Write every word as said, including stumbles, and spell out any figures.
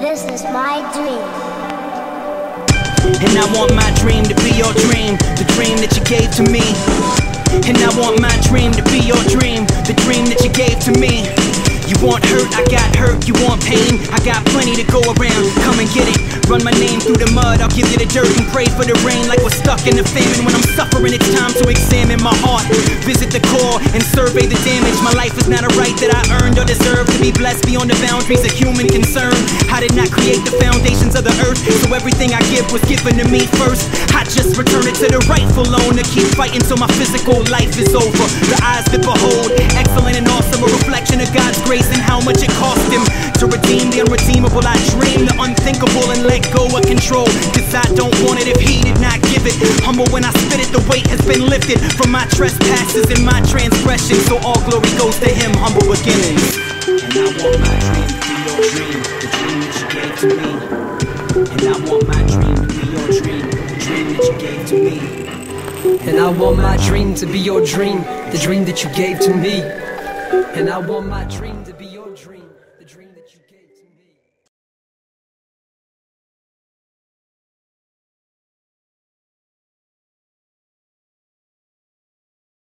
This is my dream. And I want my dream to be your dream, the dream that you gave to me. And I want my dream to be your dream, the dream that you gave to me. You want hurt, I got hurt. You want pain, I got plenty to go around. Come and get it, run my name through the mud. I'll give you the dirt and pray for the rain. Like we're stuck in the famine. When I'm suffering, it's time to examine my heart. Visit the core and survey the damage. My life is not a right that I earned or deserve. To be blessed beyond the boundaries of human concern. I did not create the foundations of the earth, so everything I give was given to me first. I just return it to the rightful owner. Keep fighting till my physical life is over. The eyes that behold, excellent and awesome, a reflection of God's grace and how much it cost him to redeem the unredeemable. I dream the unthinkable and let go of control, cause I don't want it if he did not give it. Humble when I spit it, the weight has been lifted from my trespasses and my transgressions, so all glory goes to him, humble beginnings. And I want my dream to be your dream, the dream that you gave to me. And I want my dream to be your dream, the dream that you gave to me. And I want my dream to be your dream, the dream that you gave to me. And I want my dream to be